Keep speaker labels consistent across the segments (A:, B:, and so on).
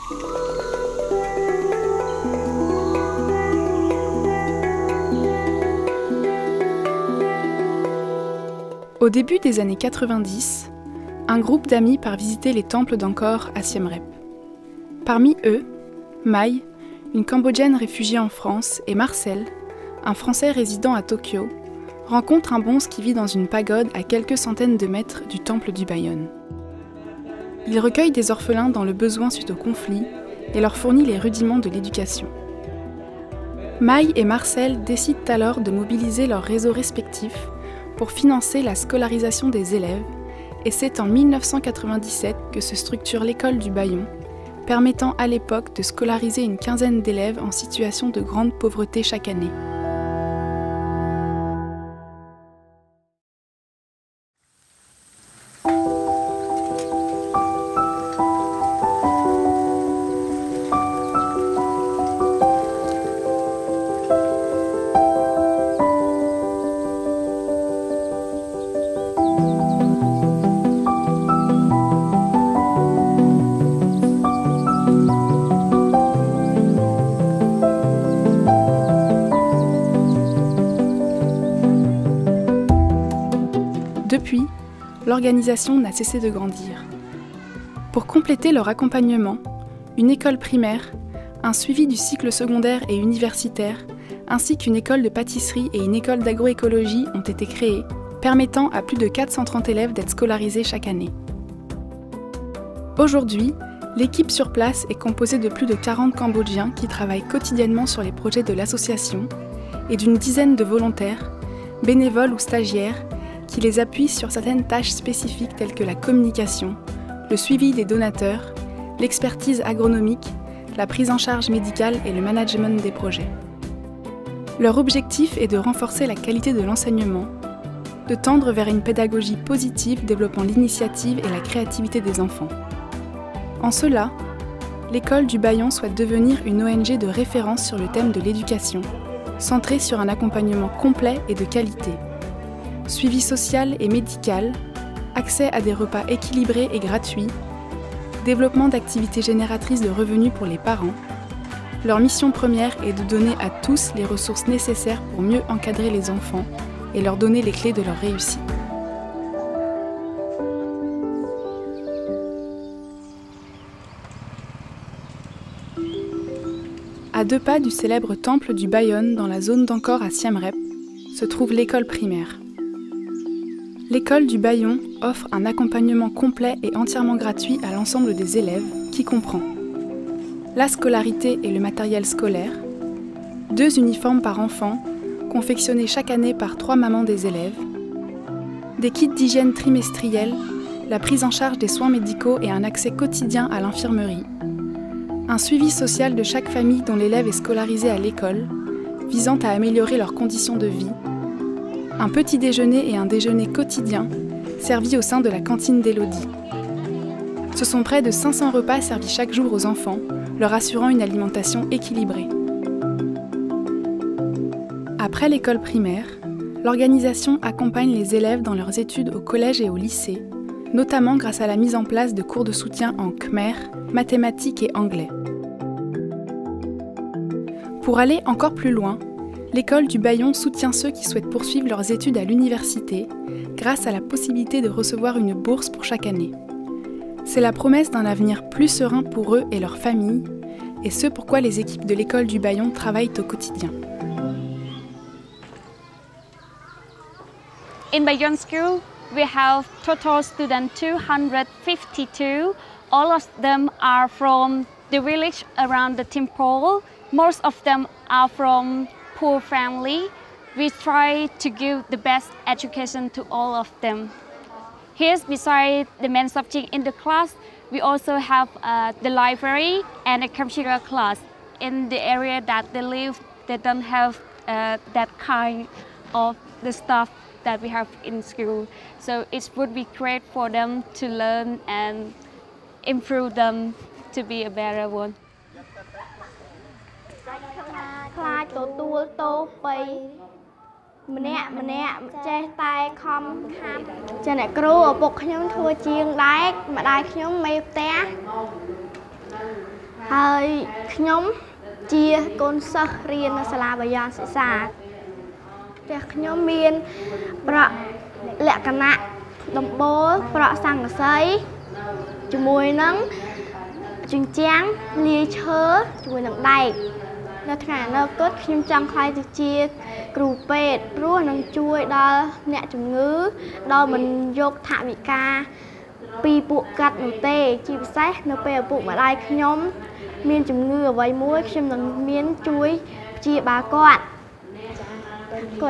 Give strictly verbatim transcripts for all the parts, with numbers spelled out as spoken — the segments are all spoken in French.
A: Au début des années quatre-vingt-dix, un groupe d'amis part visiter les temples d'Angkor à Siem Reap. Parmi eux, Mai, une Cambodgienne réfugiée en France, et Marcel, un Français résidant à Tokyo, rencontrent un bonze qui vit dans une pagode à quelques centaines de mètres du temple du Bayon. Il recueille des orphelins dans le besoin suite au conflit et leur fournit les rudiments de l'éducation. Mai et Marcel décident alors de mobiliser leurs réseaux respectifs pour financer la scolarisation des élèves, et c'est en mille neuf cent quatre-vingt-dix-sept que se structure l'école du Bayon, permettant à l'époque de scolariser une quinzaine d'élèves en situation de grande pauvreté chaque année. Depuis, l'organisation n'a cessé de grandir. Pour compléter leur accompagnement, une école primaire, un suivi du cycle secondaire et universitaire, ainsi qu'une école de pâtisserie et une école d'agroécologie ont été créées, permettant à plus de quatre cent trente élèves d'être scolarisés chaque année. Aujourd'hui, l'équipe sur place est composée de plus de quarante Cambodgiens qui travaillent quotidiennement sur les projets de l'association et d'une dizaine de volontaires, bénévoles ou stagiaires, qui les appuient sur certaines tâches spécifiques telles que la communication, le suivi des donateurs, l'expertise agronomique, la prise en charge médicale et le management des projets. Leur objectif est de renforcer la qualité de l'enseignement, de tendre vers une pédagogie positive développant l'initiative et la créativité des enfants. En cela, l'école du Bayon souhaite devenir une O N G de référence sur le thème de l'éducation, centrée sur un accompagnement complet et de qualité. Suivi social et médical, accès à des repas équilibrés et gratuits, développement d'activités génératrices de revenus pour les parents. Leur mission première est de donner à tous les ressources nécessaires pour mieux encadrer les enfants et leur donner les clés de leur réussite. À deux pas du célèbre temple du Bayon dans la zone d'Angkor à Siem Reap, se trouve l'école primaire. L'école du Bayon offre un accompagnement complet et entièrement gratuit à l'ensemble des élèves, qui comprend la scolarité et le matériel scolaire, deux uniformes par enfant, confectionnés chaque année par trois mamans des élèves, des kits d'hygiène trimestriels, la prise en charge des soins médicaux et un accès quotidien à l'infirmerie, un suivi social de chaque famille dont l'élève est scolarisé à l'école, visant à améliorer leurs conditions de vie, un petit déjeuner et un déjeuner quotidien servis au sein de la cantine d'Elodie. Ce sont près de cinq cents repas servis chaque jour aux enfants, leur assurant une alimentation équilibrée. Après l'école primaire, l'organisation accompagne les élèves dans leurs études au collège et au lycée, notamment grâce à la mise en place de cours de soutien en khmer, mathématiques et anglais. Pour aller encore plus loin, l'école du Bayon soutient ceux qui souhaitent poursuivre leurs études à l'université grâce à la possibilité de recevoir une bourse pour chaque année. C'est la promesse d'un avenir plus serein pour eux et leurs familles, et ce pourquoi les équipes de l'école du Bayon travaillent au quotidien.
B: In Bayon School, we have total students two hundred fifty-two. All of them are from the village around the temple. Most of them are from poor family. We try to give the best education to all of them. Here, besides the main subject in the class, we also have uh, the library and a computer class. In the area that they live, they don't have uh, that kind of the stuff that we have in school. So it would be great for them to learn and improve them to be a better one.
C: ខ្លាចទទួលតោបីម្នាក់ម្នាក់ចេះតែខំខាំចាអ្នកគ្រូឪពុកខ្ញុំធ្វើជាងដែរម្ដាយខ្ញុំមេផ្ទះ
B: Uh,
C: ហើយខ្ញុំជាកូនសិស្សរៀននៅសាលាបាយ័នសិក្សាផ្ទះខ្ញុំមានប្រក់លក្ខណៈដំបូលប្រក់ស័ង្កសីជាមួយនឹងជញ្ជាំងលាយឈើជាមួយនឹងដែកនៅថ្ងៃអនាគតខ្ញុំចង់ខ្លាយទៅជាគ្រូពេទ្យព្រោះនឹងជួយដល់អ្នកជំងឺដល់មិនយកថវិកាពីពួកកាត់នោះទេជាពិសេសនៅពេលឪពុកម្ដាយខ្ញុំមានជំងឺអ្វីមួយខ្ញុំនឹងមានជួយព្យាបាលគាត់គុណ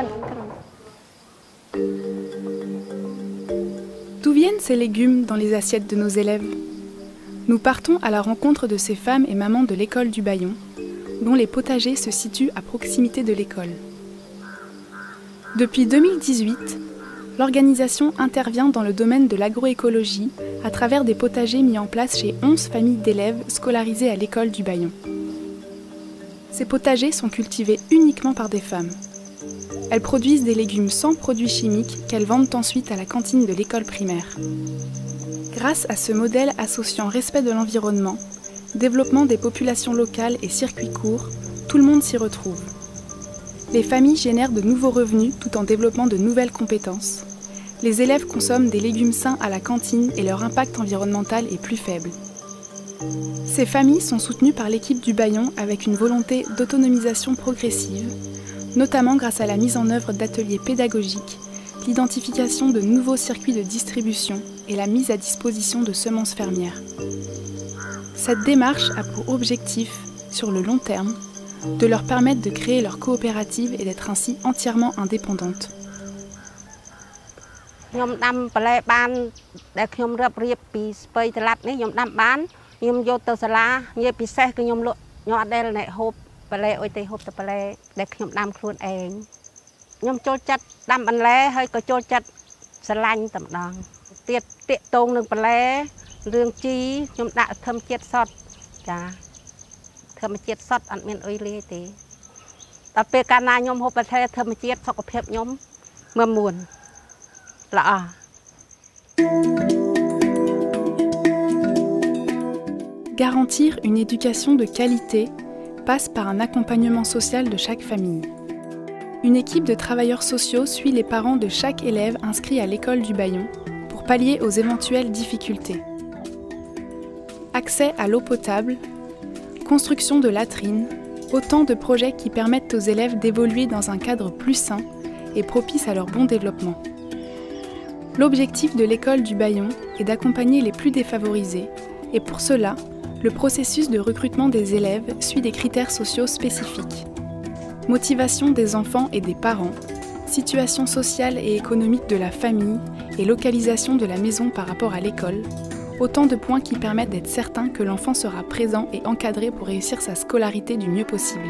A: D'où viennent ces légumes dans les assiettes de nos élèves? Nous partons à la rencontre de ces femmes et mamans de l'école du Bayon, dont les potagers se situent à proximité de l'école. Depuis deux mille dix-huit, l'organisation intervient dans le domaine de l'agroécologie à travers des potagers mis en place chez onze familles d'élèves scolarisées à l'école du Bayon. Ces potagers sont cultivés uniquement par des femmes. Elles produisent des légumes sans produits chimiques qu'elles vendent ensuite à la cantine de l'école primaire. Grâce à ce modèle associant respect de l'environnement, développement des populations locales et circuits courts, tout le monde s'y retrouve. Les familles génèrent de nouveaux revenus tout en développant de nouvelles compétences. Les élèves consomment des légumes sains à la cantine et leur impact environnemental est plus faible. Ces familles sont soutenues par l'équipe du Bayon avec une volonté d'autonomisation progressive, notamment grâce à la mise en œuvre d'ateliers pédagogiques, l'identification de nouveaux circuits de distribution et la mise à disposition de semences fermières. Cette démarche a pour objectif, sur le long terme, de leur permettre de créer leur coopérative et d'être ainsi entièrement indépendantes. Garantir une éducation de qualité passe par un accompagnement social de chaque famille. Une équipe de travailleurs sociaux suit les parents de chaque élève inscrit à l'école du Bayon pour pallier aux éventuelles difficultés. Accès à l'eau potable, construction de latrines, autant de projets qui permettent aux élèves d'évoluer dans un cadre plus sain et propice à leur bon développement. L'objectif de l'école du Bayon est d'accompagner les plus défavorisés et pour cela, le processus de recrutement des élèves suit des critères sociaux spécifiques. Motivation des enfants et des parents, situation sociale et économique de la famille et localisation de la maison par rapport à l'école, autant de points qui permettent d'être certain que l'enfant sera présent et encadré pour réussir sa scolarité du mieux possible.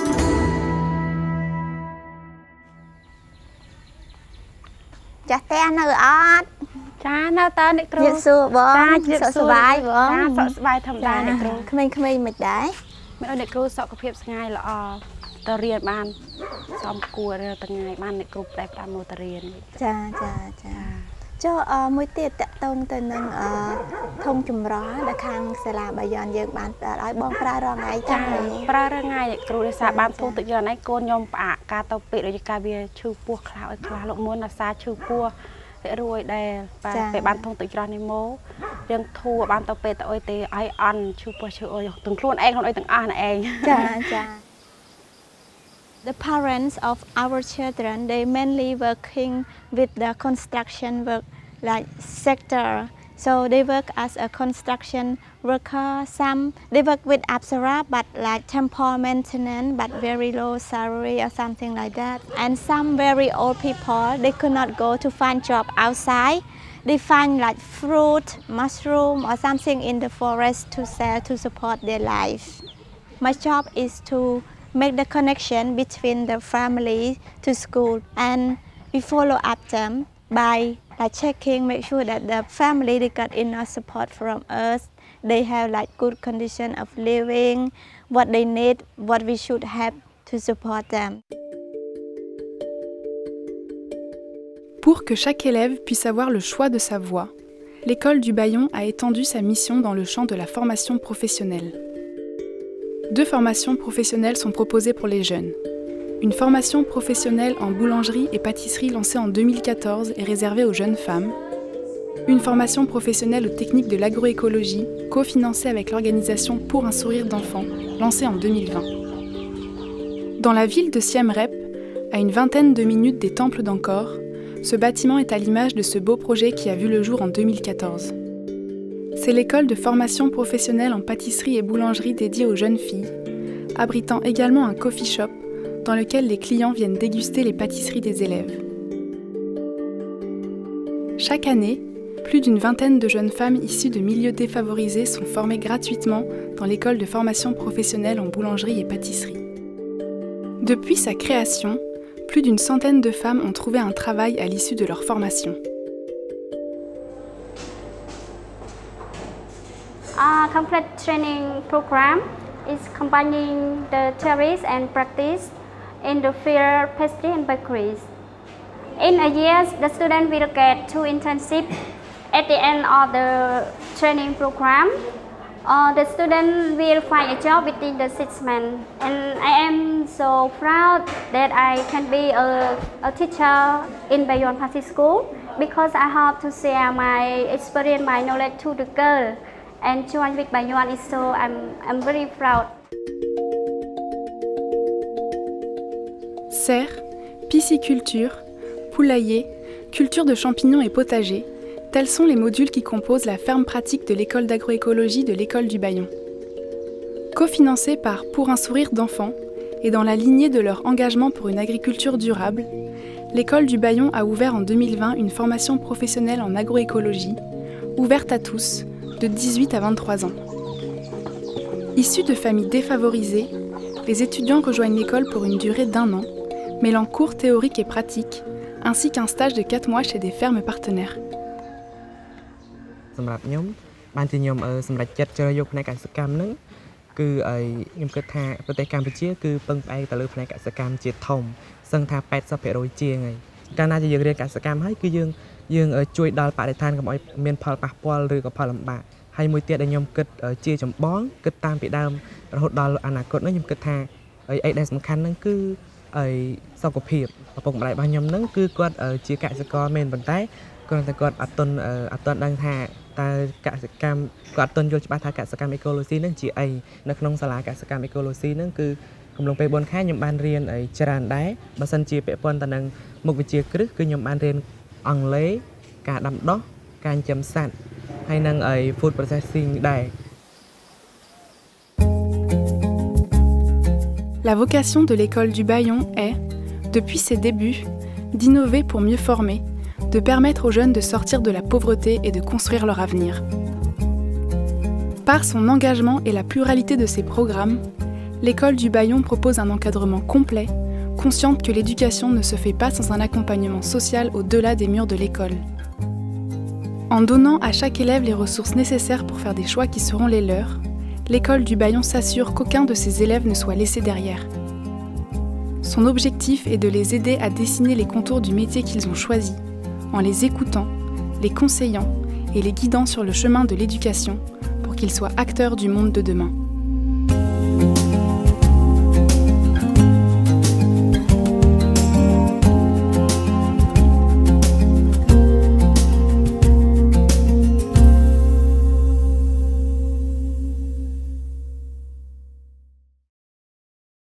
C: The parents of our children, they mainly working with the construction work like sector. So they work as a construction worker. Some they work with Apsara, but like temporary maintenance, but very low salary or something like that. And some very old people, they could not go to find job outside. They find like fruit, mushroom or something in the forest to sell to support their life. My job is to make the connection between the family to school, and we follow up them by like checking, make sure that the family they got enough support from us. They have like good condition of living, what they need, what we should have to support them.
A: Pour que chaque élève puisse avoir le choix de sa voie, l'école du Bayon a étendu sa mission dans le champ de la formation professionnelle. Deux formations professionnelles sont proposées pour les jeunes. Une formation professionnelle en boulangerie et pâtisserie lancée en deux mille quatorze et réservée aux jeunes femmes. Une formation professionnelle aux techniques de l'agroécologie, cofinancée avec l'organisation Pour un sourire d'enfant, lancée en deux mille vingt. Dans la ville de Siem Reap, à une vingtaine de minutes des temples d'Angkor, ce bâtiment est à l'image de ce beau projet qui a vu le jour en deux mille quatorze. C'est l'école de formation professionnelle en pâtisserie et boulangerie dédiée aux jeunes filles, abritant également un coffee shop dans lequel les clients viennent déguster les pâtisseries des élèves. Chaque année, plus d'une vingtaine de jeunes femmes issues de milieux défavorisés sont formées gratuitement dans l'école de formation professionnelle en boulangerie et pâtisserie. Depuis sa création, plus d'une centaine de femmes ont trouvé un travail à l'issue de leur formation.
B: Our complete training program is combining the theories and practice in the field pastry and bakeries. In a year, the student will get two internships at the end of the training program. Uh, the student will find a job within the six months, and I am so proud that I can be a, a teacher in Bayon Party School because I have to share my experience, my knowledge to the girl. And join with Bayon, so I'm, I'm very proud.
A: Serre, pisciculture, poulailler, culture de champignons et potager, tels sont les modules qui composent la ferme pratique de l'école d'agroécologie de l'école du Bayon. Cofinancée par Pour un sourire d'enfant et dans la lignée de leur engagement pour une agriculture durable, l'école du Bayon a ouvert en deux mille vingt une formation professionnelle en agroécologie, ouverte à tous, de dix-huit à vingt-trois ans. Issus de familles défavorisées, les étudiants rejoignent l'école pour une durée d'un an, mêlant cours théoriques et pratiques, ainsi qu'un stage de quatre mois chez des fermes partenaires.
D: សម្រាប់ខ្ញុំបានជាខ្ញុំសម្រេចចិត្តជ្រើសយកផ្នែកកសិកម្មហ្នឹងគឺខ្ញុំគិតថាប្រទេសកម្ពុជាគឺពឹងផ្អែកទៅលើផ្នែកកសិកម្មជាធំសឹងថា eighty percent ជាងហើយកាលណាជាយើងរៀនកសិកម្មហើយគឺយើងយើងជួយដល់បរិស្ថានកុំឲ្យមានផលប៉ះពាល់ឬក៏ផលលំបាកហើយមួយទៀតដែលខ្ញុំគិតជាចម្បងគិតតាមពីដើមរហូតដល់អនាគតហ្នឹងខ្ញុំគិតថាអីដែលសំខាន់ហ្នឹងគឺសុខភាពឪពុកម្ដាយរបស់ខ្ញុំហ្នឹងគឺគាត់ជាកសិករមែនប៉ុន្តែគាត់តែគាត់អត់ទាន់អត់ទាន់ដឹងថាតើកសិកម្មគាត់អត់ទាន់យល់ច្បាស់ថាកសិកម្មអេកូឡូស៊ីហ្នឹងជាអីនៅក្នុងសាលាកសិកម្មអេកូឡូស៊ីហ្នឹងគឺកំឡុងពេលfourខែខ្ញុំបានរៀនច្រើនដែរបើសិនជាពាក់ព័ន្ធទៅនឹងមុខវិជ្ជាគ្រឹះគឺខ្ញុំបានរៀនអង់គ្លេសការដាំដុះការចិញ្ចឹមសត្វហើយនឹង food processing ដែរ
A: La vocation de l'école du Bayon est, depuis ses débuts, d'innover pour mieux former, de permettre aux jeunes de sortir de la pauvreté et de construire leur avenir. Par son engagement et la pluralité de ses programmes, l'école du Bayon propose un encadrement complet, consciente que l'éducation ne se fait pas sans un accompagnement social au-delà des murs de l'école. En donnant à chaque élève les ressources nécessaires pour faire des choix qui seront les leurs, l'école du Bayon s'assure qu'aucun de ses élèves ne soit laissé derrière. Son objectif est de les aider à dessiner les contours du métier qu'ils ont choisi, en les écoutant, les conseillant et les guidant sur le chemin de l'éducation pour qu'ils soient acteurs du monde de demain.